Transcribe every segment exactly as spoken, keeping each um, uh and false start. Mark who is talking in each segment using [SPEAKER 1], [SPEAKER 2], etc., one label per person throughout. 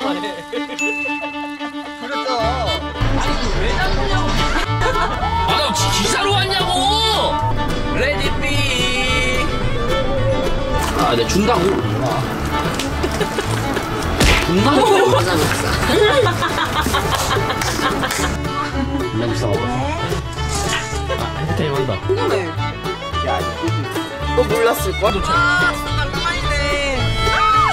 [SPEAKER 1] 그랬죠.
[SPEAKER 2] 아니 이거 왜 잡냐고. 아나 기사로 왔냐고. 레디비. 아 내가 준다고. 준다고. 존나 비싸가지고. 혜택이 많다.
[SPEAKER 3] 궁금해.
[SPEAKER 1] 야 이거
[SPEAKER 3] 너 몰랐을걸? 아 진짜 낭만이네. 아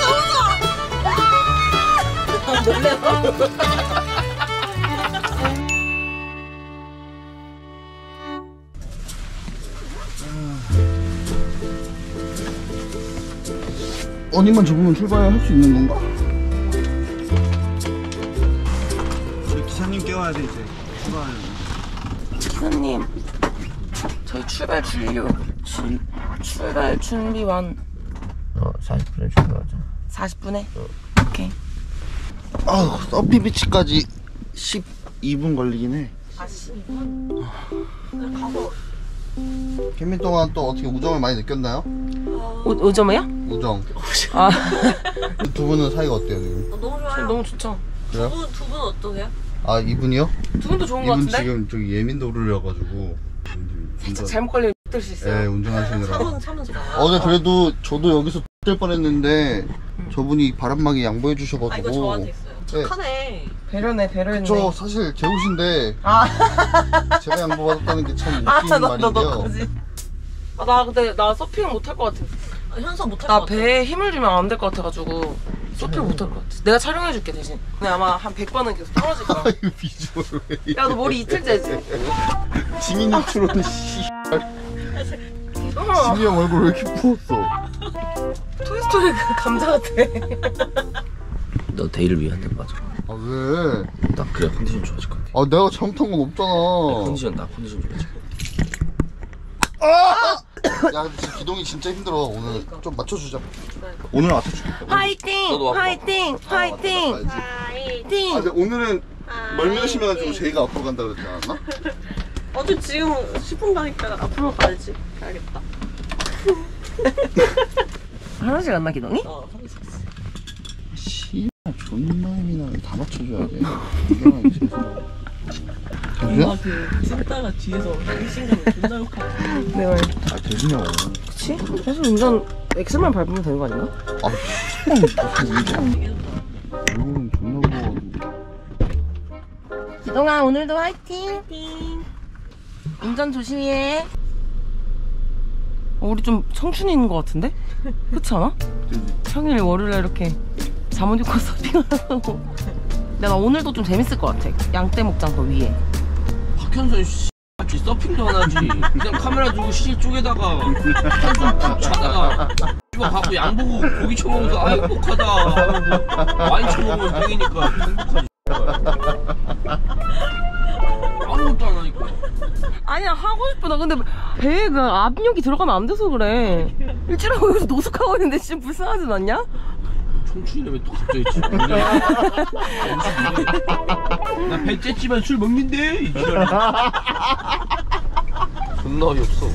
[SPEAKER 3] 너무 좋아. 놀래서?
[SPEAKER 1] 어디만 접으면 출발할 수 있는 건가? 우리 기사님 깨워야 돼 이제. 출발하려면.
[SPEAKER 3] 기사님, 저희 출발 준료. 출, 출발 준비 완.
[SPEAKER 2] 어 사십 분에 출발하자.
[SPEAKER 3] 사십 분에? 어. 오케이.
[SPEAKER 1] 아 서피비치까지 십이 분 걸리긴 해.
[SPEAKER 3] 아 십이 분? 그냥 가서.
[SPEAKER 1] 캠핑 동안 또 어떻게 우정을 많이 느꼈나요?
[SPEAKER 3] 오, 오점이요?
[SPEAKER 1] 우정.
[SPEAKER 3] 아.
[SPEAKER 1] 두 분은 사이가 어때요 지금?
[SPEAKER 3] 어, 너무 좋아요. 너무 좋죠.
[SPEAKER 1] 그래요?
[SPEAKER 3] 두 분, 두 분 어떠세요?
[SPEAKER 1] 아 이분이요?
[SPEAKER 3] 두 분도 좋은 거
[SPEAKER 1] 이분
[SPEAKER 3] 같은데?
[SPEAKER 1] 지금 저기 예민도루여가지고
[SPEAKER 3] 살짝 잘못 걸리면 뜰 수 있어요.
[SPEAKER 1] 네 운전하시느라.
[SPEAKER 3] 차분, 차분 좀.
[SPEAKER 1] 어제 그래도 저도 여기서 뜰 뻔했는데
[SPEAKER 3] 음.
[SPEAKER 1] 저분이 바람막이 양보해 주셔가지고.
[SPEAKER 3] 아 이거 저한테 있어요.
[SPEAKER 1] 네.
[SPEAKER 3] 착하네. 배려네, 배려했네.
[SPEAKER 1] 저 사실 재우신데
[SPEAKER 3] 아.
[SPEAKER 1] 제가 양보받았다는 게 참 웃긴
[SPEAKER 3] 아, 너, 너,
[SPEAKER 1] 말인데요.
[SPEAKER 3] 너, 그지? 아, 나 근데 나 서핑 못 할 것 같아. 아, 현서 못 할 것 같아. 나 배에 힘을 주면 안 될 것 같아가지고 서핑 못 할 것 같아. 내가 촬영해줄게 대신. 근데 아마 한 백 번은 계속 떨어질 거야.
[SPEAKER 1] 이거 비주얼 왜
[SPEAKER 3] 야, 너 머리 이틀째지?
[SPEAKER 1] 지민 유추로는 씨.
[SPEAKER 3] 어.
[SPEAKER 1] 지민 형 얼굴 왜 이렇게 부었어?
[SPEAKER 3] 토이스토리 그 감자 같아.
[SPEAKER 2] 너 데이를 위해 한 대 맞아.
[SPEAKER 1] 아 왜?
[SPEAKER 2] 나 그래 컨디션 좋아질 것 같아.
[SPEAKER 1] 아 내가 잘못한 건 없잖아.
[SPEAKER 2] 컨디션 나 컨디션 좋아질 것
[SPEAKER 1] 아! 야 근데 지금 기동이 진짜 힘들어. 오늘 좀 맞춰주자. 오늘 맞춰줄게.
[SPEAKER 3] 화이팅!
[SPEAKER 2] 너도 와봐.
[SPEAKER 3] 화이팅! 화이팅!
[SPEAKER 1] 화이팅!
[SPEAKER 3] 화이팅!
[SPEAKER 1] 아 근데 오늘은 멀미가 심해가지고 제이가 앞으로 간다 그랬지 않았나?
[SPEAKER 4] 어제 지금 십 분 가니까 앞으로 가야지. 가야겠다.
[SPEAKER 3] 화장실 갔나 기동이?
[SPEAKER 4] 어, 하겠어.
[SPEAKER 1] 씨 존나 예민하게 다 맞춰줘야 돼. 이거는 재수야?
[SPEAKER 4] 엄마 그 찍다가 뒤에서 의심감을 존나 욕하고.
[SPEAKER 3] 네 말.
[SPEAKER 1] 아 재수냐고.
[SPEAKER 3] 그치? 사실 운전 엑셀만 밟으면 되는 거 아닌가?
[SPEAKER 1] 아 무슨 일이야. 얼굴은 존나 부어가지고.
[SPEAKER 3] 기동아 오늘도 화이팅! 화이팅! 운전 조심히 해. 어, 우리 좀 청춘인 것 같은데? 그렇지 않아? 평일 월요일에 이렇게 잠옷 입고 서핑하고. 근데 나 오늘도 좀 재밌을 것 같아. 양떼 목장 그 위에.
[SPEAKER 2] 박현선 씨 같이 서핑도 안 하지. 그냥 카메라 두고 시 쪽에다가 한숨 푹 자다가 이거 갖고 양 보고 고기 쳐먹으면서 아 행복하다. 와인 쳐먹으면 땡이니까 행복하지. 아무것도 안 하니까.
[SPEAKER 3] 아니야 하고 싶어. 나 근데 배에 그 압력이 들어가면 안 돼서 그래. 일주일하고 여기서 노숙하고 있는데 진짜 불쌍하진 않냐?
[SPEAKER 2] 청춘이네 왜 또 갑자기 집 나 배째지만 술 먹는데 이 지랄. 존나 어이없어.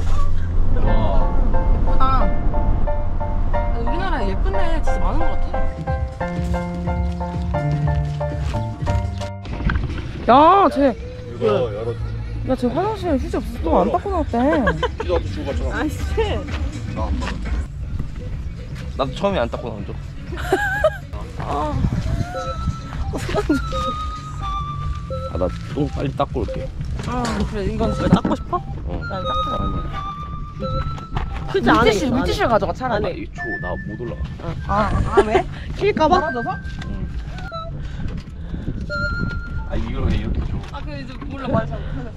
[SPEAKER 2] 와
[SPEAKER 3] 아, 우리나라에 예쁜 데 진짜 많은 것 같아. 야, 쟤.
[SPEAKER 1] 이거 열어.
[SPEAKER 3] 야, 쟤 화장실에 휴지 없어. 또 안 닦고 나왔대.
[SPEAKER 1] 기도한테 주고 갔잖아.
[SPEAKER 4] 아이씨.
[SPEAKER 1] 나안 받아.
[SPEAKER 2] 나도 처음에 안 닦고 나온 적.
[SPEAKER 3] 아.
[SPEAKER 2] 아, 나 똥 빨리 닦고 올게.
[SPEAKER 3] 아, 그래. 이건
[SPEAKER 4] 왜 닦고 싶어?
[SPEAKER 2] 어.
[SPEAKER 4] 나 닦고.
[SPEAKER 2] 아니야.
[SPEAKER 4] 휴지 안에
[SPEAKER 3] 물티슈,
[SPEAKER 4] 있어,
[SPEAKER 3] 물티슈 가져가, 차라리.
[SPEAKER 2] 아, 이거 줘. 나 못 올라가.
[SPEAKER 3] 아, 아, 왜?
[SPEAKER 4] 킬까봐?
[SPEAKER 3] 떨어져서?
[SPEAKER 2] 아, 이걸 왜 이렇게 줘?
[SPEAKER 3] 아, 그 이제 몰라, 말잘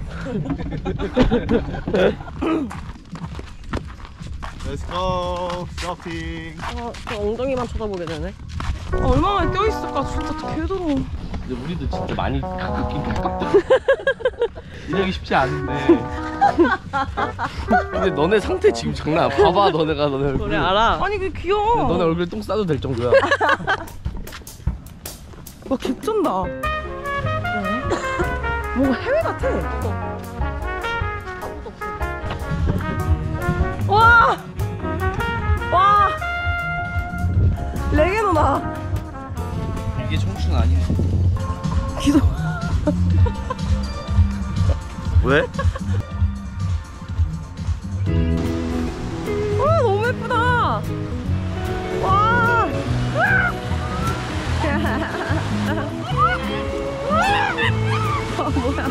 [SPEAKER 1] Let's go 쇼핑.
[SPEAKER 4] 어, 저 엉덩이만 쳐다보게 되네.
[SPEAKER 3] 아, 얼마나 껴있을까? 진짜 개더러워.
[SPEAKER 2] 근데 우리도 진짜 많이 가깝긴 가깝다. 이러기 쉽지 않은데. 근데 너네 상태 지금 장난 아니야. 봐봐 너네가 너네 얼굴.
[SPEAKER 4] 그래 알아.
[SPEAKER 3] 아니, 그게 귀여워.
[SPEAKER 2] 너네 얼굴에 똥 싸도 될 정도야.
[SPEAKER 3] 와, 개쩐다. 뭔가 해외 같아. 와! 와! 레게노다.
[SPEAKER 2] 이게 청춘 아니네.
[SPEAKER 3] 기도.
[SPEAKER 1] 왜?
[SPEAKER 3] 와 너무 예쁘다. 와. 아 뭐야?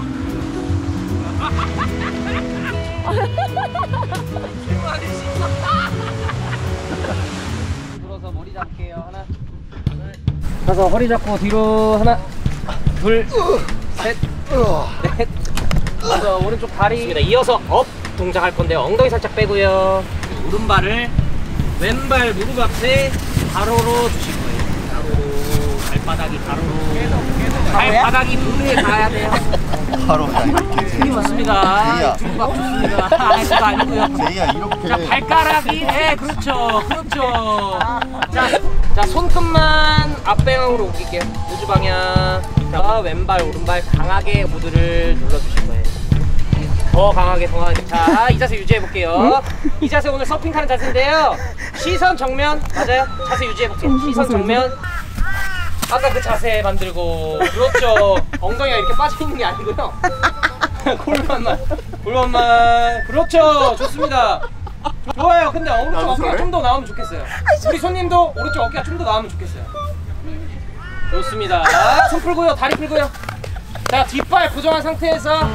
[SPEAKER 5] 들어서 머리 잡을게요. 하나. 가서 허리 잡고 뒤로 하나, 둘, 셋, 넷. 그래서 오른쪽 다리 이어서 업 동작할 건데요. 엉덩이 살짝 빼고요. 오른발을 왼발 무릎 앞에 가로로 주실 거예요. 가로로 발바닥이 가로로. 발바닥이 무릎에 닿아야 돼요.
[SPEAKER 1] 바로 이렇게.
[SPEAKER 5] 좋습니다.
[SPEAKER 1] 제이야.
[SPEAKER 5] 두박 좋습니다. 아, 그거 아니고요.
[SPEAKER 1] 제이야 이렇게.
[SPEAKER 5] 자, 발가락이, 네, 그렇죠, 그렇죠. 자, 자, 손끝만 앞방향으로 옮길게요. 우주 방향. 자, 왼발, 오른발 강하게 모두를 눌러주실 거예요. 더 강하게, 더 강하게. 자, 이 자세 유지해볼게요. 이 자세 오늘 서핑 타는 자세인데요. 시선 정면, 맞아요? 자세 유지해볼게요. 시선 정면. 아까 그 자세 만들고. 그렇죠. 엉덩이가 이렇게 빠져있는 게 아니고요. 골반만, 골반만. 그렇죠. 좋습니다. 좋아요. 근데 오른쪽 어깨가 좀 더 나오면 좋겠어요. 우리 손님도 오른쪽 어깨가 좀 더 나오면 좋겠어요. 좋습니다. 손 풀고요. 다리 풀고요. 자, 뒷발 고정한 상태에서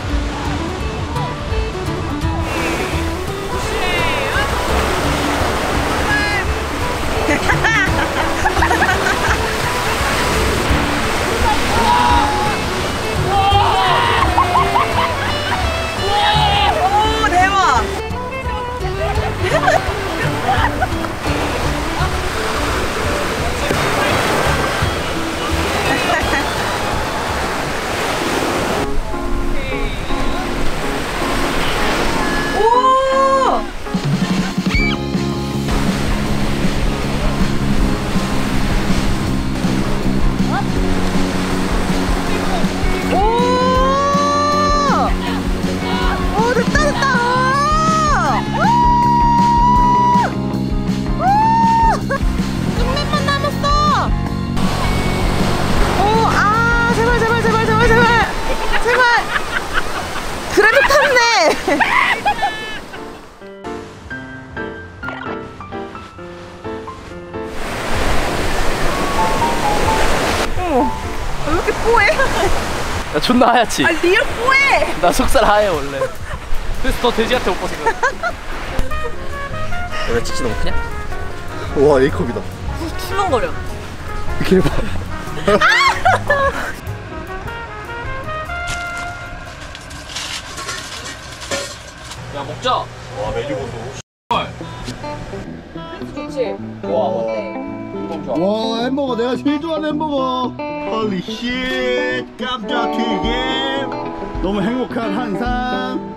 [SPEAKER 3] 오 대박. 그래도 탔네. 어머, 왜 이렇게 뽀해?
[SPEAKER 5] 나 존나 하얗지?
[SPEAKER 3] 아 리얼 뽀해.
[SPEAKER 5] 나 속살 하얘 원래. 그래서 더 돼지 같아 오빠 생각. 왜 치치 너무 크냐?
[SPEAKER 1] 와 A컵이다.
[SPEAKER 3] 출렁거려.
[SPEAKER 1] 대박.
[SPEAKER 2] 야 먹자.
[SPEAKER 1] 와 메뉴 보소.
[SPEAKER 5] 좋지? 와 어때?
[SPEAKER 1] 와 햄버거 내가 제일 좋아하는 햄버거. 홀리 쉣 깜짝 튀김. 너무 행복한 한상.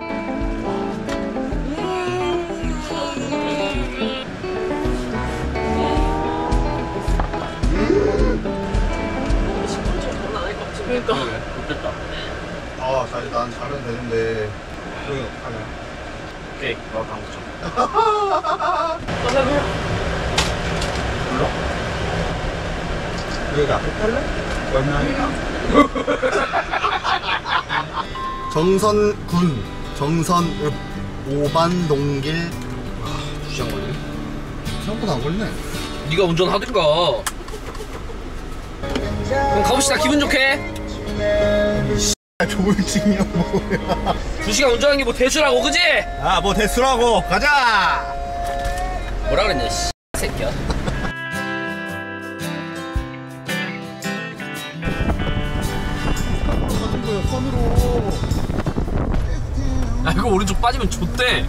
[SPEAKER 3] 그러니까.
[SPEAKER 2] 좋겠다.
[SPEAKER 1] 아 사실 난 잘은 되는데 그게 어떡하냐.
[SPEAKER 2] 오케이. 너 당구쳐.
[SPEAKER 1] 불러? 여기 앞에 탈래? 얼마나? 정선군 정선읍 오반동길.
[SPEAKER 2] 두 시간 걸리네.
[SPEAKER 1] 생각보다 안 걸리네.
[SPEAKER 2] 네가 운전하든가. 그럼 가봅시다. 기분 좋게.
[SPEAKER 1] 조울증이야 뭐야.
[SPEAKER 2] 두 시간 운전하는 게 뭐 대수라고, 그지?
[SPEAKER 1] 아 뭐 됐으라고 가자.
[SPEAKER 2] 뭐라 그랬냐, 씨 새끼야.
[SPEAKER 1] 선으로.
[SPEAKER 2] 야 이거 오른쪽 빠지면 좆대.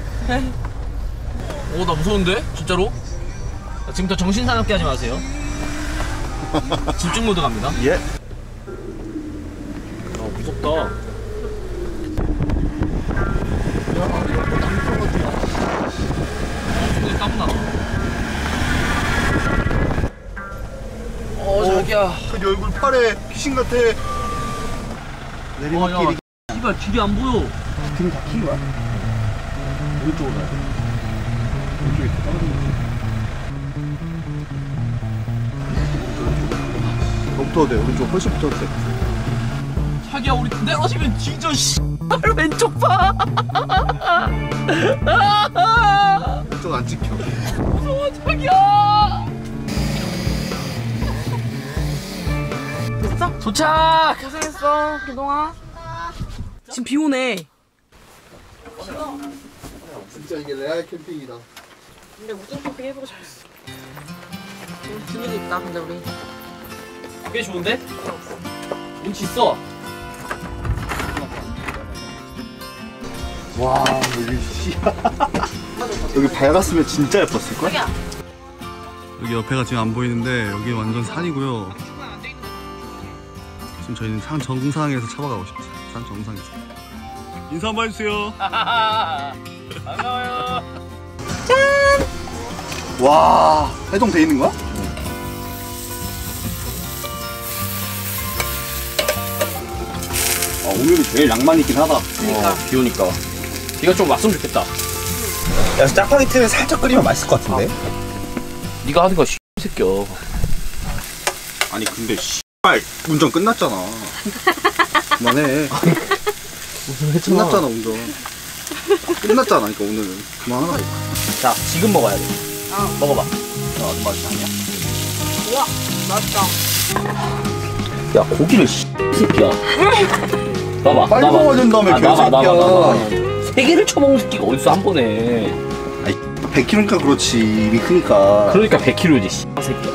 [SPEAKER 2] 오 나 무서운데? 진짜로? 지금부터 정신사납게 하지 마세요. 집중 모드 갑니다.
[SPEAKER 1] 예.
[SPEAKER 2] 아 무섭다.
[SPEAKER 1] 야 이거 남편 같아.
[SPEAKER 2] 손이 땀나. 어 자기야.
[SPEAKER 1] 그 얼굴 파래 귀신 같아.
[SPEAKER 2] 어, 야, 씨발 길이 안 보여.
[SPEAKER 1] 등 다 킨 거야? 오른쪽으로 가야 돼. 오른쪽에 떨어지는 거지. 너무 붙어도 돼. 오른쪽 훨씬 붙어도 돼.
[SPEAKER 2] 자기야 우리 내려지면 뒤져 씨. 왼쪽 봐.
[SPEAKER 1] 왼쪽 안 찍혀.
[SPEAKER 2] 무서워 자기야.
[SPEAKER 3] 됐어?
[SPEAKER 2] 도착.
[SPEAKER 3] 고생했어, 기동아. 지금 비 오네.
[SPEAKER 1] 진짜 이게 레알 캠핑이다.
[SPEAKER 3] 근데 우정 캠핑 해보고 싶었어. 좀 분위기 있다, 근데 우리.
[SPEAKER 2] 꽤 좋은데? 운치 있어.
[SPEAKER 1] 와 여기 씨. 여기 밝았으면 진짜 예뻤을 걸?
[SPEAKER 3] 자기야.
[SPEAKER 1] 여기 옆에가 지금 안 보이는데 여기 완전 산이고요. 지금 저희는 산 정상에서 차박하고 싶죠. 산 정상에서. 인사 한번 해주세요.
[SPEAKER 2] 반가워요.
[SPEAKER 1] 와 해동 돼 있는 거야? 아, 오늘이 제일 낭만 있긴 하다.
[SPEAKER 3] 그러니까.
[SPEAKER 2] 어, 비 오니까. 비가 좀 왔으면 좋겠다.
[SPEAKER 6] 야, 짜파게티는 살짝 끓이면 맛있을 것 같은데?
[SPEAKER 2] 네가 하는 거 씨, 새끼야.
[SPEAKER 1] 아니 근데 씨발 운전 끝났잖아. 그만해. 끝났잖아 운전. 끝났잖아. 그러니까 오늘은 그만하라니까.
[SPEAKER 2] 자, 지금 먹어야 돼.
[SPEAKER 3] 어.
[SPEAKER 2] 먹어봐. 어, 맛있다. 아니야.
[SPEAKER 3] 우와, 맛있다.
[SPEAKER 2] 야, 고기를 씨, 새끼야. 놔봐.
[SPEAKER 1] 빨리
[SPEAKER 2] 놔봐.
[SPEAKER 1] 먹어야 된다며,
[SPEAKER 2] 아, 놔봐, 놔봐,
[SPEAKER 1] 개새끼야.
[SPEAKER 2] 놔봐. 세 개를 쳐먹는 새끼가 어딨어, 한 번에.
[SPEAKER 1] 아이 백 킬로그램니까 그렇지. 입이 크니까.
[SPEAKER 2] 그러니까 백 킬로그램이지, 씨, 새끼야.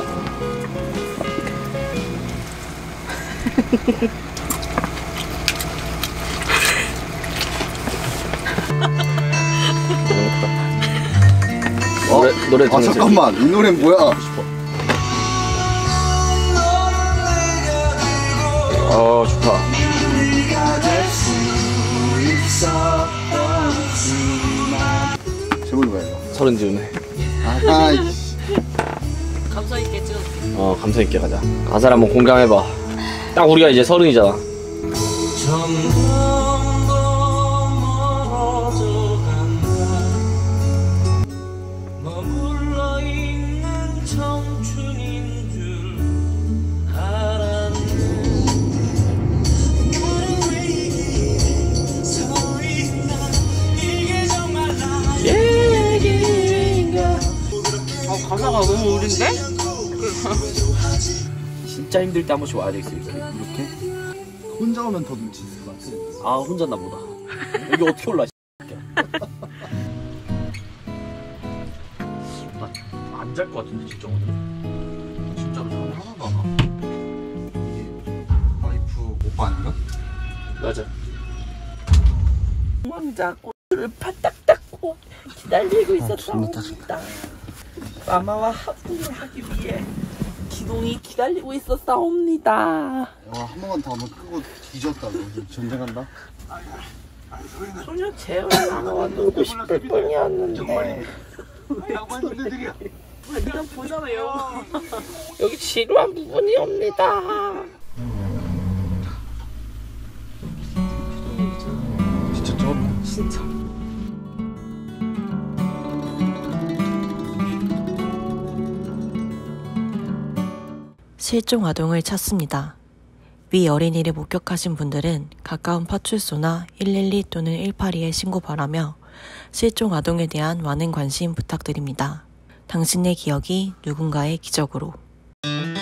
[SPEAKER 1] 어?
[SPEAKER 2] 노래, 노래
[SPEAKER 1] 아
[SPEAKER 2] 듣는
[SPEAKER 1] 잠깐만 이 노래는 뭐야?
[SPEAKER 2] 아, 좋다.
[SPEAKER 1] 제목이 뭐야 이거?
[SPEAKER 2] 서른 지우네.
[SPEAKER 1] 아이씨.
[SPEAKER 3] 감사 있게 찍어줄게.
[SPEAKER 2] 어, 감사 있게 가자. 가사를 한번 공감해봐. 딱 우리가 이제 서른이잖아.
[SPEAKER 3] 어, 가사가 너무 어린데?
[SPEAKER 2] 진짜 힘들 때 한 번씩 와야 되겠어, 이렇게.
[SPEAKER 1] 이렇게? 혼자 오면 더 눈치 있을 것 같아.
[SPEAKER 2] 아, 혼자나 보다. 여기 어떻게 올라, 안 잘 것 같은데, 진짜 오늘. 진짜로 잠 하나도 안 와.
[SPEAKER 1] 와이프 오빠 아닌가?
[SPEAKER 2] 맞아.
[SPEAKER 3] 혼자 꼬리를 파딱 닦고 기다리고 있었사옵니다. 마마와 합숙을 하기 위해 기동이 기다리고 있었사옵니다.
[SPEAKER 1] 와 한 번만 더 하면 끄고 뒤졌다. 너 전쟁한다?
[SPEAKER 3] 소녀 재현 마마와 놀고 싶을 뿐이었는데 네가 보잖아요. 여기 지루한 부분이옵니다.
[SPEAKER 1] 진짜 좀
[SPEAKER 3] 진짜.
[SPEAKER 7] 실종 아동을 찾습니다. 위 어린이를 목격하신 분들은 가까운 파출소나 일일이 또는 일팔이에 신고 바라며 실종 아동에 대한 많은 관심 부탁드립니다. 당신의 기억이 누군가의 기적으로.